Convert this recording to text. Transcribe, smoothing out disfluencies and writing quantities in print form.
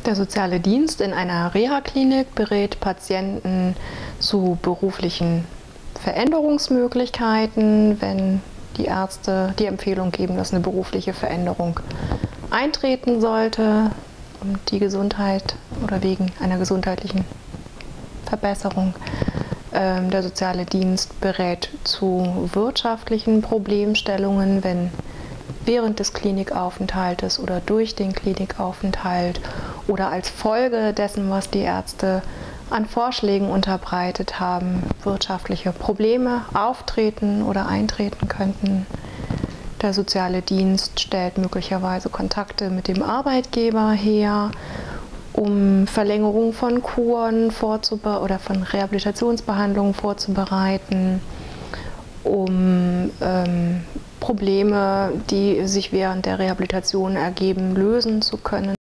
Der soziale Dienst in einer Reha-Klinik berät Patienten zu beruflichen Veränderungsmöglichkeiten, wenn die Ärzte die Empfehlung geben, dass eine berufliche Veränderung eintreten sollte, um die Gesundheit oder wegen einer gesundheitlichen Verbesserung. Der soziale Dienst berät zu wirtschaftlichen Problemstellungen, wenn während des Klinikaufenthaltes oder durch den Klinikaufenthalt oder als Folge dessen, was die Ärzte an Vorschlägen unterbreitet haben, wirtschaftliche Probleme auftreten oder eintreten könnten. Der soziale Dienst stellt möglicherweise Kontakte mit dem Arbeitgeber her, um Verlängerung von Kuren oder von Rehabilitationsbehandlungen vorzubereiten, um Probleme, die sich während der Rehabilitation ergeben, lösen zu können.